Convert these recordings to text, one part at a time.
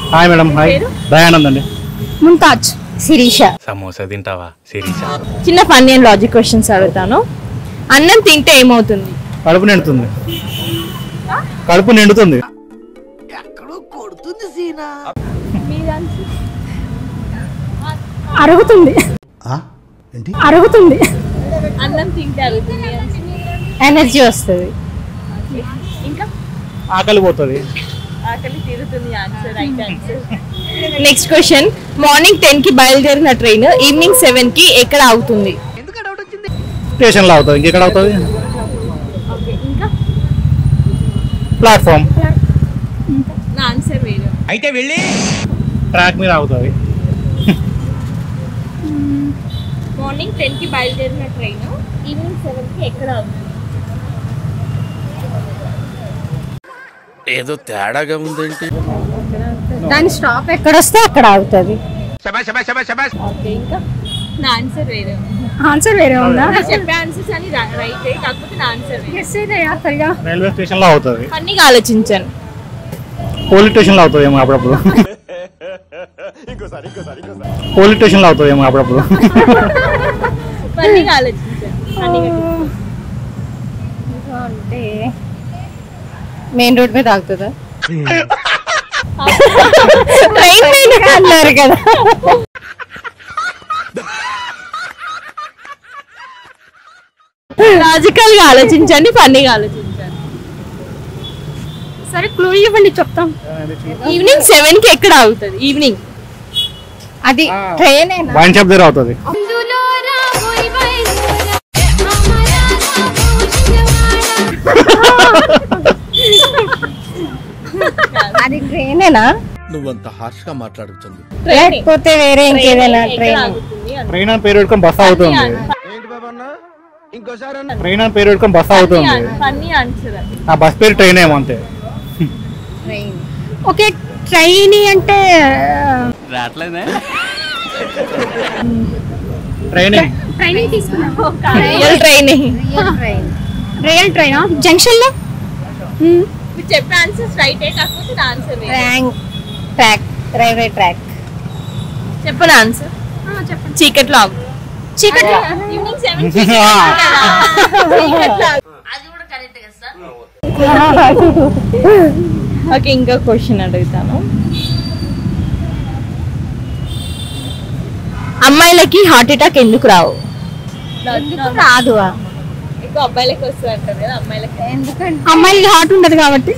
Hi madam. Hi. Dayanand అండి. ముంతాజ్. శిరీష. సమోసా తింటావా శిరీష? చిన్న ఫన్నీ అండ్ లాజిక్ క్వశ్చన్స్ అడుగుతాను. అన్నం తింటే ఏమవుతుంది? కడుపు నిండుతుంది. కడుపు నిండుతుంది. అరుగుతుంది. అరుగుతుంది. అన్నం తింటే అరుగుతుంది. ఎనర్జీ వస్తుంది. ఇంకా ఆకలి పోతుంది. ఆకలి తీరుతుంది. Answer right answer. Next question. Morning 10 కి బయలుదేరిన ట్రైన్ ఈవినింగ్ 7 కి ఎక్కడ ఆగుతుంది? స్టేషన్ లో అవుతుంది. ఇంకెక్కడ అవుతుంది? ఇంకా ప్లాట్ఫామ్. నా ఆన్సర్ వేరే. అయితే వెళ్ళి ట్రాక్ మీద అవుతుంది. మార్నింగ్ 10 కి బయలుదేరిన ట్రైన్ ఈవినింగ్ 7 కి ఎక్కడ ఆగుతుంది? ఏదో తేడాగా ఉందేంటి? దాని స్టాప్ ఎక్కడ వస్తే అక్కడ ఆగుతుంది. ఓకే. ఇంకా నా ఆన్సర్ వేరే. ఆన్సర్ వేరే ఉందా? చెప్పే ఆన్సర్స్ అని రైట్ కాకపోతే నా ఆన్సర్ వేరే. రైల్వే స్టేషన్ లో అవుతుంది. ఫన్నీగా ఆలోచించాను. పోలీస్ స్టేషన్ లో అవుతుంది ఏమో అప్పుడప్పుడు. పోలీస్ స్టేషన్ లో అవుతుంది ఏమో అప్పుడప్పుడు. ఫన్నీగా ఆలోచించాను. అంటే మెయిన్ రోడ్ మీద ఆగుతుందా? ట్రైన్ మీద అన్నారు కదా. లాజికల్ గా ఆలోచించండి. ఫన్నీగా ఆలోచించాను. సరే క్లూ ఇవ్వండి చెప్తాం. ఈవినింగ్ 7 కి ఎక్కడ ఆగుతుంది? ఈవినింగ్ అది ట్రైన్ వైన్ షాప్ దగ్గర అవుతుంది. అది ట్రైనేనా? నువ్వంత హార్ష్ గా మాట్లాడుతుంది. లేకపోతే వేరే ఇంకేదైనా ట్రైన్? ట్రైన్ అని పేరు పెట్టుకొని బస్ అవుతుంది. ట్రైన్ అని పేరు పెట్టుకొని బస్ అవుతుంది. Funny answer. ఆ బస్ పేరు ట్రైన్ ఏమో అంతే. ఓకే. ట్రైన్ అంటే రావట్లేదే. ట్రైనింగ్. ట్రైనింగ్ తీసుకున్నాం. Real train. Real train junction లో మీరు చెప్పే ఆన్సర్స్ రైటే కాకపోతే నా ఆన్సర్ వేరే. ట్రాక్. Railway track. చెప్పను ఆన్సర్. చెప్పండి. చీకట్లో ఆగు. చీకట్లో ఈవినింగ్ 7 కి చీకట్లో ఆగు. ఓకే. ఇంకా క్వశ్చన్ అడుగుతాను. అమ్మాయిలకి హార్ట్ అటాక్ ఎందుకు రావు? రాదు. ఎక్కువ అబ్బాయిలకి వస్తుంది అంటారు కదా. అమ్మాయిలకి ఎందుకంటే అమ్మాయిలకి హార్ట్ ఉండదు కాబట్టి.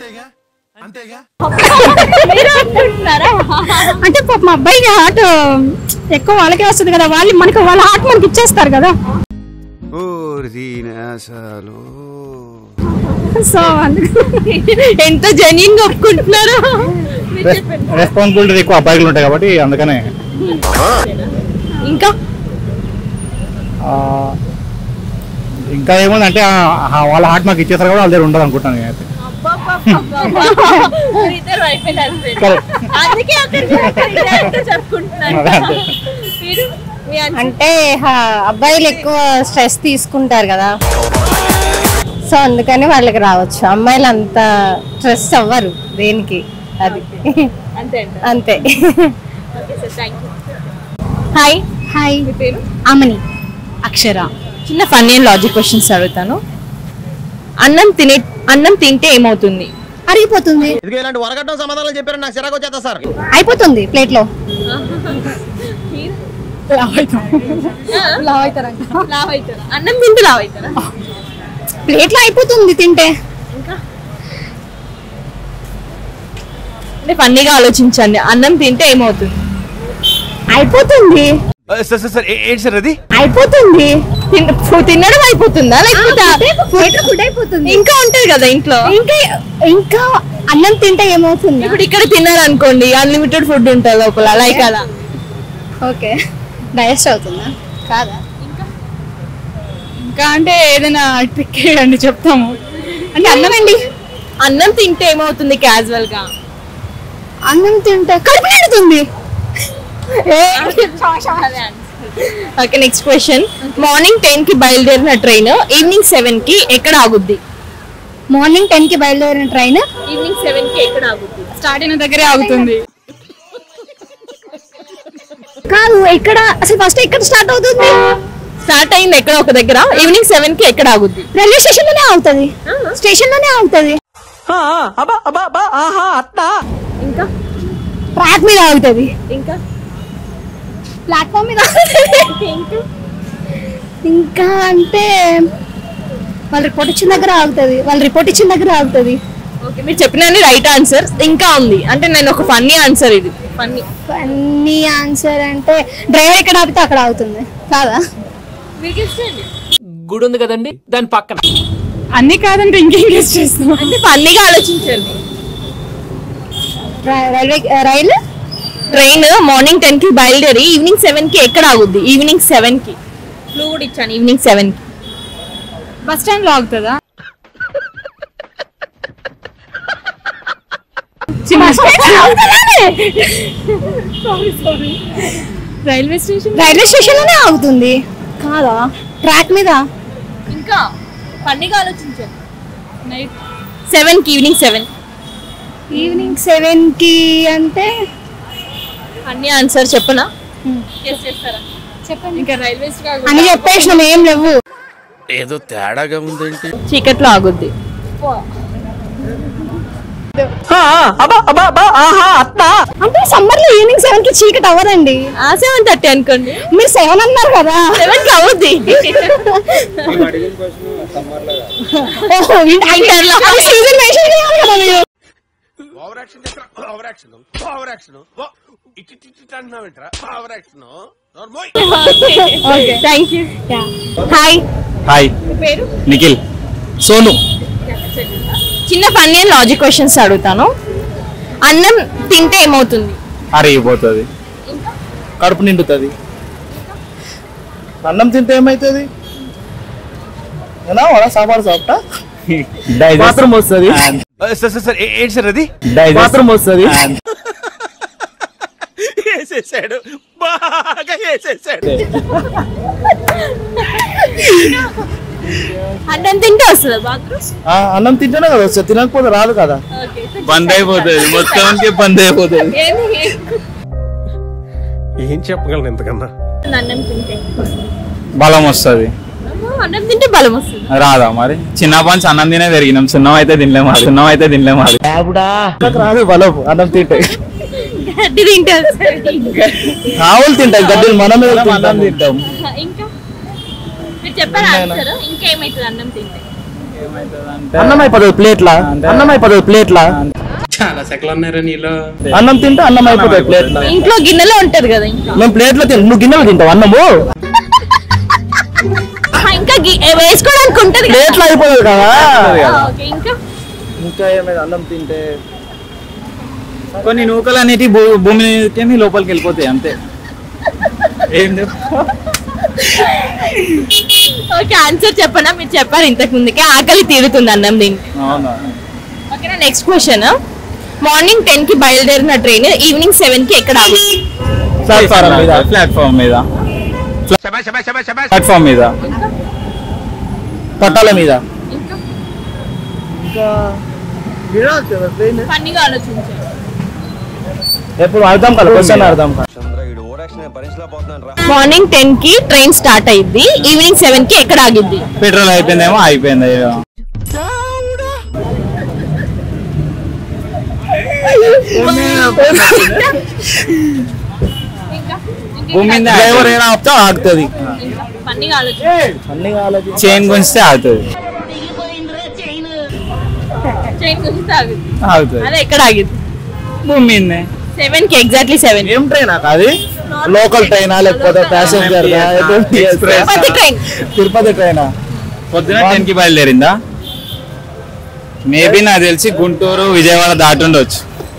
మీరు అనుకుంటున్నారా? అంటే పాపం అబ్బాయికి హార్ట్ ఎక్కువ వాళ్ళకే వస్తుంది కదా. వాళ్ళు మనకి వాళ్ళ హార్ట్ మనకి ఇచ్చేస్తారు కదా. సో ఎంత జెన్యూన్ గా ఒప్పుకుంటున్నారా? రెస్పాన్సిబిలిటీ ఎక్కువ అబ్బాయిలు ఉంటాయి కాబట్టి అందుకనే. ఇంకా ఇంకా ఏముందంటే వాళ్ళ హార్ట్ మాకు ఇచ్చేసారు కూడా వాళ్ళ దగ్గర ఉండదు అనుకుంటాను నేనైతే. అందుకే చెప్పుకుంటున్నాను. అంటే అబ్బాయిలు ఎక్కువ స్ట్రెస్ తీసుకుంటారు కదా. సో అందుకని వాళ్ళకి రావచ్చు. అమ్మాయిలు అంత స్ట్రెస్ అవ్వరు దేనికి. అది అంతే. హాయ్. హాయ్. మీ పేరు? అమని. అక్షర. చిన్న ఫన్నీ అండ్ లాజిక్ క్వశ్చన్స్ అడుగుతాను. అన్నం తింటే ఏమవుతుంది? అరిగిపోతుంది. ఇలాంటి వరగట్టం సమాధానాలు చెప్పారు నాకు చిరాకు వచ్చేస్తా సార్. అయిపోతుంది ప్లేట్ లో. అన్నం తింటే లావ్ అవుతారా? ప్లేట్ లో అయిపోతుంది తింటే. ఇంకా అంటే ఫన్నీగా ఆలోచించండి. అన్నం తింటే ఏమవుతుంది? అయిపోతుంది. ఏంటి సార్ అది? అయిపోతుంది. తినడం అయిపోతుందా లేకపోతే ఫుడ్ అయిపోతుంది. ఇంకా ఉంటది కదా ఇంట్లో. ఇంకా అన్నం తింటే ఏమవుతుంది? ఇప్పుడు ఇక్కడ తిన్నారనుకోండి అన్లిమిటెడ్ ఫుడ్ ఉంటుంది లోపల. లైక్ అలా. ఓకే. డైజెస్ట్ అవుతుందా? కాదా? ఇంకా అంటే ఏదైనా ట్రిక్ అండి చెప్తాము. అంటే అన్నం తింటే ఏమవుతుంది? క్యాజువల్ గా అన్నం తింటే కడుపు నిండుతుంది. ఓకే. Next question. మార్నింగ్ 10 కి బయలుదేరిన ట్రైన్ ఈవినింగ్ 7 కి ఎక్కడ ఆగుద్ది? మార్నింగ్ 10 కి బయలుదేరిన ట్రైన్ ఈవినింగ్ 7 కి ఎక్కడ ఆగుద్ది? స్టార్ట్ అయిన దగ్గరే ఆగుతుంది. కాదు ఎక్కడ అసలు ఫస్ట్ ఎక్కడ స్టార్ట్ అవుతుంది? స్టార్ట్ అయింది ఎక్కడ ఒక దగ్గర, ఈవినింగ్ 7 కి ఎక్కడ ఆగుద్ది? రైల్వే స్టేషన్ లోనే ఆగుతుంది. స్టేషన్ లోనే ఆగుతుంది. ఇంకా ట్రాక్ మీద ఆగుతుంది. ఇంకా ప్లాట్ఫామ్ మీద ఇంకా అంటే వాళ్ళు రిపోర్ట్ ఇచ్చిన దగ్గర ఆగుతుంది. ఓకే, మీరు చెప్పిన రైట్ ఆన్సర్. ఇంకా ఉంది అంటే నేను ఒక ఫన్నీ ఆన్సర్, ఇది ఫన్నీ ఆన్సర్ అంటే డ్రైవర్ ఎక్కడ ఆపితే అక్కడ ఆగుతుంది కాదా? గుడి ఉంది కదండి దాని పక్కన. అన్ని కాదంటే ఇంకేం గెస్ట్ చేస్తాం అంటే ఫన్నీగా ఆలోచించండి. రైలు ట్రైన్ మార్నింగ్ 10 కి బయలుదేరి ఈవినింగ్ 7 కి ఎక్కడ ఆగుద్ది? ఈవినింగ్ 7 కి క్లూ కూడా ఇచ్చాను. ఈవినింగ్ 7 కి బస్ స్టాండ్ లో ఆగుతుందా? రైల్వే స్టేషన్ లోనే ఆగుతుంది కాదా? ట్రాక్ మీద. ఇంకా ఫన్నీగా ఆలోచించండి. నైట్ 7 కి ఈవినింగ్ 7 కి అంటే అన్ని ఆన్సర్ చెప్పనా? చేస్తారా? చెప్పండి. ఇంకా రైల్వేస్ అని చెప్పేసిన ఏం లేవు. ఏదో తేడాగా ఉందేంటి? చీకట్లో ఆగుద్ది. అంటే సమ్మర్ లో ఈవినింగ్ 7 కి చీకటి అవ్వదండి. 7:30 అనుకోండి. మీరు 7 అన్నారు కదా. 7 కి అవుద్ది. హాయ్ హాయ్ పేరు? నిఖిల్. సోను. చిన్న ఫన్నీ అండ్ లాజిక్ క్వశ్చన్స్ అడుగుతాను. అన్నం తింటే ఏమవుతుంది? అరిగిపోతుంది. కడుపు నిండుతుంది. అన్నం తింటే ఏమవుతుంది? సాపాడు సాఫ్టా బాత్రూమ్ వస్తుంది. సార్ ఏంటి సార్ అది? బాత్రూమ్ వస్తుంది. వేసేసాడు, బాగా వేసేసాడు. అన్నం తింటే వస్తుంది బాత్రూమ్? అన్నం తింటేనే కదా వస్తుంది, తినకపోతే రాదు కదా. బంద్ అయిపోతుంది, మొత్తానికి బంద్ అయిపోతుంది. ఏం చెప్పగలను ఎంతకన్నా? అన్నం తింటే బలం వస్తుంది. అన్నం తింటే బలం వస్తుంది. రాదా మరి? చిన్నప్పటి నుంచి అన్నం తినే పెరిగినాం, సున్నం అయితే తినలేము. రాదు బలం అన్నం తింటే. గడ్డి తింటే ఆవులు తింటాయి గడ్డలు, మనమే అన్నం తింటాం. ఇంకా మీరు చెప్పారు ఆన్సర్. ఇంకా ఏమైతుంది అన్నం తింటే? అన్నం అయిపోతుంది ప్లేట్లా. చాలా సెకలు ఉన్నారా నీలో? అన్నం తింటే అన్నం అయిపోతుంది ప్లేట్ల. ఇంట్లో గిన్నెలో ఉంటది కదా. ఇంకా మేము ప్లేట్లో తింటాం, నువ్వు గిన్నెలు తింటావు అన్నము. ఇంకా వేసుకోవడానికి ఉంటది, ప్లేట్లో అయిపోతుంది కదా. ఇంకా ఏమైనా అన్నం తింటే కొన్ని నూకలు అనేటి భూమి లోపలికి వెళ్ళిపోతాయి అంతే. ఏం ఓకే, ఆన్సర్ చెప్పనా? మీరు చెప్పారు ఇంతకు ముందుకే, ఆకలి తీరుతుంది అన్నం తింటే. అవునా? ఓకేనా? Next question. మార్నింగ్ 10 కి బయలుదేరిన ట్రైన్ ఈవినింగ్ 7 కి ఎక్కడ ఆగుతుంది? ప్లాట్ఫామ్ మీద, పట్టాల మీద. ఫన్నీగా ఆలోచించండి. ఎప్పుడు అర్థం కాదు, క్వశ్చన్ అర్థం కాదు. మార్నింగ్ 10 కి ట్రైన్ స్టార్ట్ అయ్యింది, ఈవినింగ్ 7 కి ఎక్కడ ఆగిద్ది? పెట్రోల్ అయిపోయిందేమో, అయిపోయింది. డ్రైవర్ ఏమైనా ఆపితే ఆగుతుంది. ఫన్నీగా ఆలోచించండి. చైన్ గుంజితే ఆగుతుంది. ట్రైన్ గురించి ఆగుద్ది. ఆగుతుంది. అదే ఎక్కడ ఆగిద్ది? భూమి మీదనే. 7 కి ఎగ్జాక్ట్లీ 7. ఏం ట్రైన్ అది? లోకల్ ట్రైనా లేకపోతే ప్యాసింజర్? తిరుపతి ట్రైనా? పొద్దున 10 కి బయలుదేరిందా? మేబీ నాకు తెలిసి గుంటూరు విజయవాడ దాటుండొచ్చు.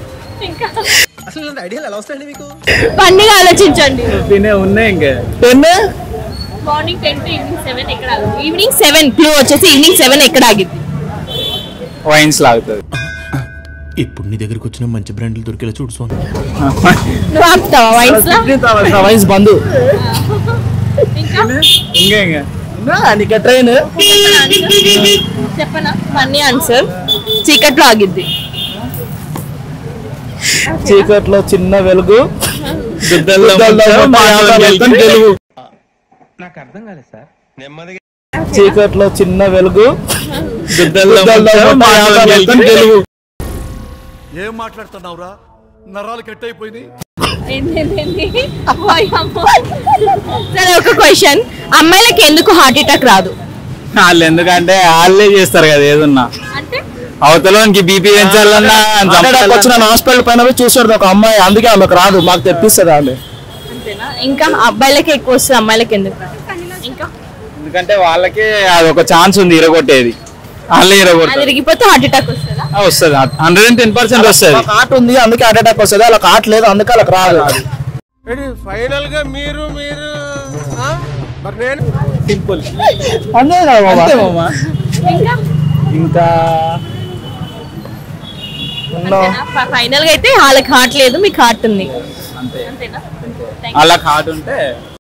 ఫన్నీగా ఆలోచించండి. ఉన్నాయి ఇంకా. మార్నింగ్ 10 టు ఈవినింగ్ 7 ఎక్కడ ఆగుద్ది? ఈవినింగ్ 7 క్లూ వచ్చేసి ఈవినింగ్ 7 ఎక్కడ ఆగిద్ది? వైన్స్ లాగుతుంది. ఇప్పుడు నీ దగ్గరికి వచ్చిన మంచి బ్రాండ్లు దొరికేలా చూడు సోను. నువ్వు ఆపుతావా వైన్స్ లో? వైన్స్ బంధు. ఇంకా ట్రైన్ చెప్పనా? Funny answer. చీకట్లో ఆగిద్ది. చీకట్లో చిన్న వెలుగు నాకు అర్థం కాలేదు సార్. చీకట్లో చిన్న వెలుగు తెలుగు. ఏం మాట్లాడుతున్నావురా? నరాలు కట్ అయిపోయింది. సరే ఒక క్వశ్చన్, అమ్మాయిలకి ఎందుకు హార్ట్ అటాక్ రాదు? వాళ్ళు ఎందుకంటే వాళ్ళే చేస్తారు కదా ఏదన్నా. అంటే అవతలకి బీపీ పెంచాలన్నా వచ్చిన హాస్పిటల్ పైన చూసాడు ఒక అమ్మాయి, అందుకే ఆమెకు రాదు, మాకు తెప్పిస్తుంది ఆమె. అంతేనా? ఇంకా అబ్బాయిలకి ఎక్కువ వస్తుంది, అమ్మాయిలకి ఎందుకు రాదు? ఇంకా ఎందుకంటే వాళ్ళకి అది ఒక ఛాన్స్ ఉంది ఇరగొట్టేది, వాళ్ళే ఇరగొట్టారు. తిరిగిపోతే హార్ట్ అటాక్ వస్తుందా? వస్తుంది, 110% వస్తుంది. హార్ట్ ఉంది అందుకే హార్ట్ అటాక్ వస్తుంది, వాళ్ళకి హార్ట్ లేదు అందుకే వాళ్ళకి రాదు. ఫైనల్ గా మీరు మరి నేను సింపుల్ అంతే కదా మామ. ఇంకా ఫైనల్ గా అయితే వాళ్ళకి హార్ట్ లేదు, మీకు హార్ట్ ఉంది. అంతే, వాళ్ళకి హార్ట్ ఉంటే